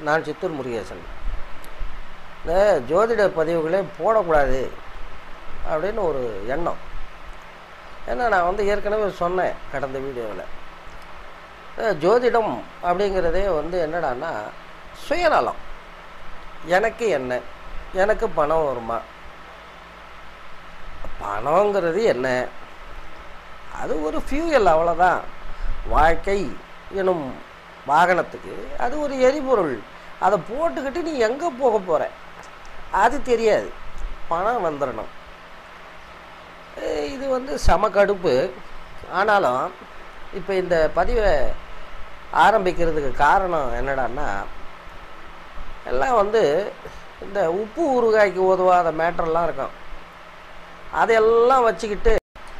நான் சித்தூர் முருகேசன். இந்த ஜோதிட பதிவுகளே போடக்கூடாது அப்படின்னு ஒரு எண்ணம். ஏன்னா நான் வந்து ஏற்கனவே சொன்னேன் கடந்த வீடியோவில், ஜோதிடம் அப்படிங்கிறதே வந்து என்னடான்னா சுயநலம். எனக்கு என்ன, எனக்கு பணம் வருமா, பணங்கிறது என்ன, அது ஒரு ஃபியூயல், அவ்வளோதான். வாழ்க்கை எனும் வாகனத்துக்கு அது ஒரு எரிபொருள். அதை போட்டுக்கிட்டு நீ எங்கே போக போகிற அது தெரியாது, பணம் வந்துடணும். இது வந்து செம கடுப்பு. ஆனாலும் இப்போ இந்த பதிவை ஆரம்பிக்கிறதுக்கு காரணம் என்னடான்னா, எல்லாம் வந்து இந்த உப்பு ஊறுகாய்க்கு உதவாத மேட்டர்லாம் இருக்கும். அதையெல்லாம் வச்சுக்கிட்டு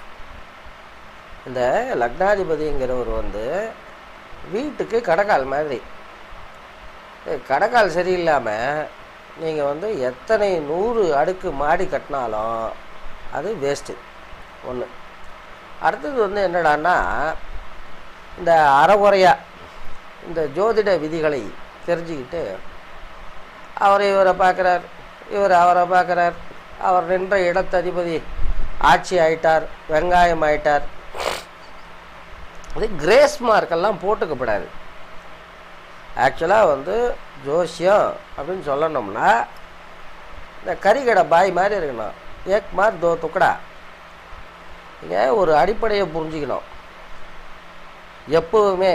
இந்த லக்னாதிபதிங்கிறவர் வந்து வீட்டுக்கு கடைக்கால் மாதிரி. கடைக்கால் சரியில்லாமல் நீங்கள் வந்து எத்தனை 100 அடுக்கு மாடி கட்டினாலும் அது வேஸ்ட்டு ஒன்று. அடுத்தது வந்து என்னடான்னா, இந்த அறகுறையாக இந்த ஜோதிட விதிகளை தெரிஞ்சுக்கிட்டு அவர் இவரை பார்க்குறார், இவர் அவரை பார்க்குறார், அவர் நின்ற இடத்ததிபதி ஆட்சி ஆயிட்டார், வெங்காயம் ஆயிட்டார். அது கிரேஸ் மார்க்கெல்லாம் போட்டுக்கப்படாது. ஆக்சுவலாக வந்து ஜோசியம் அப்படின்னு சொல்லணும்னா இந்த கறிக்கடை பாய் மாதிரி இருக்கணும். ஏக் மார் தோ துக்கடா. நீங்கள் ஒரு அடிப்படையை புரிஞ்சுக்கணும். எப்போவுமே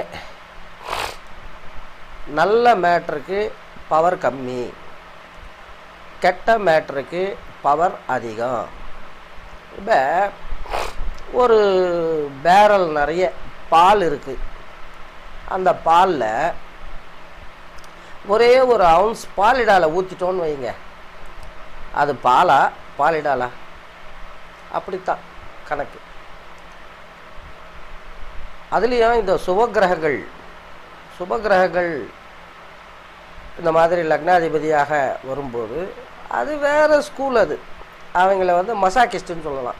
நல்ல மேட்ருக்கு பவர் கம்மி, கெட்ட மேட்ருக்கு பவர் அதிகம். இப்போ ஒரு பேரல் நிறைய பால் இருக்குது. அந்த பாலில் ஒரே ஒரு அவுன்ஸ் பாலிடாலை ஊற்றிட்டோன்னு வைங்க, அது பாலா பாலிடாலா? அப்படித்தான் கணக்கு. அதுலேயும் இந்த சுபகிரகங்கள் இந்த மாதிரி லக்னாதிபதியாக வரும்போது அது வேறு ஸ்கூல். அது அவங்கள வந்து மசாக்கிஸ்ட்டுன்னு சொல்லலாம்.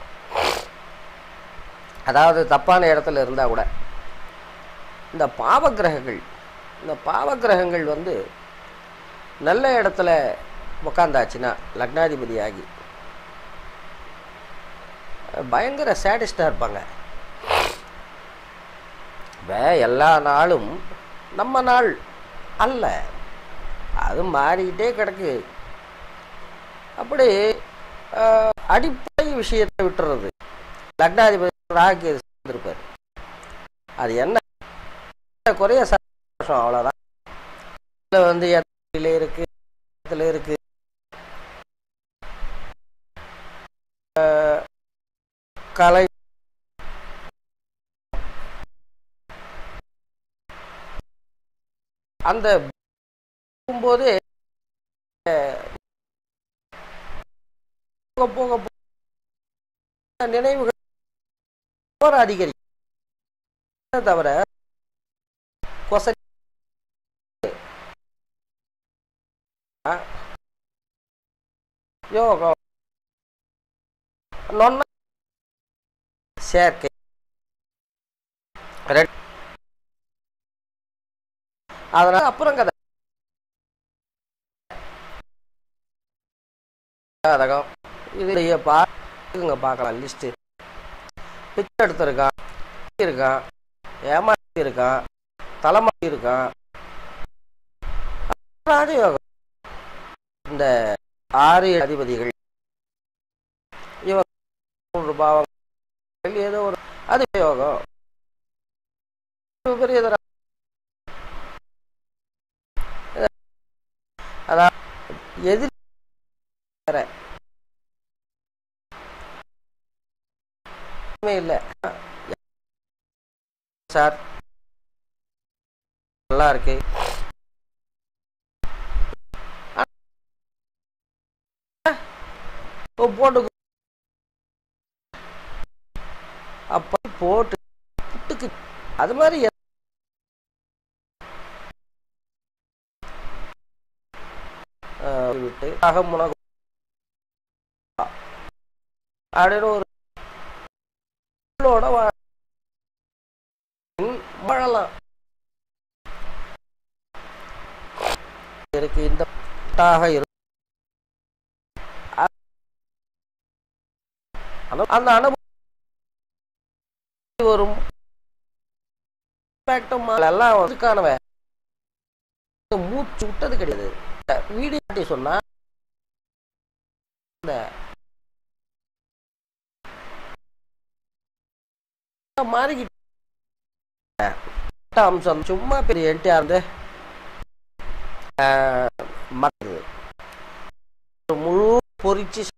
அதாவது தப்பான இடத்துல இருந்தால் கூட இந்த பாவகிரகங்கள் வந்து நல்ல இடத்துல உக்காந்தாச்சுன்னா லக்னாதிபதி ஆகி பயங்கர சேடிஸ்டாக இருப்பாங்க. எல்லா நாளும் நம்ம நாள் அல்ல, அது மாறிக்கிட்டே கிடக்கு. அப்படி அடிப்படை விஷயத்தை விட்டுறது. லக்னாதிபதி ராகு இருப்பார், அது என்ன குறைய சந்தோஷம், அவ்வளோதான். இதில் வந்து இடத்துல இருக்கு கலை அந்த போது போக நினைவுகள் அதிகரிக்கும். தவிர யோகம் சேர்க்கை அதனால அப்புறம் கதை ஜாதகம் இது பார்க்கலாம். லிஸ்ட்டு பிச்சை எடுத்திருக்கான், ஏமாற்றி இருக்கான், தலைமாட்டி இருக்கான். ராஜயோகம் இந்த 6 அதிபதிகள் இவங்க 3 பாவங்கள் ஏதோ ஒரு அது யோகம் பெரிய. அதான் எதிர் இல்லை சார், நல்லா இருக்கு. போட்டு அப்ப போட்டு புட்டுக்கு அது மாதிரி விட்டு அகமுனக அப்படின்னு ஒரு வாழலாம். பேருக்கு இந்த அந்த அனுபவம் வரும் எல்லாம் அதுக்கானவ மூச்சு விட்டது கிடையாது. வீடியோ சொன்னா மாறிக்கிட்ட அம்சம் சும்மா பெரிய என்டிஆர் வந்து முழு பொறிச்சு